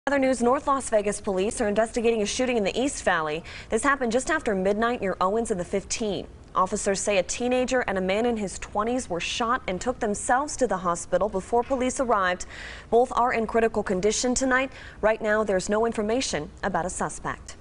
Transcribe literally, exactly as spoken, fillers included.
Other news, North Las Vegas police are investigating a shooting in the East Valley. This happened just after midnight near Owens and the fifteen. Officers say a teenager and a man in his twenties were shot and took themselves to the hospital before police arrived. Both are in critical condition tonight. Right now, there's no information about a suspect.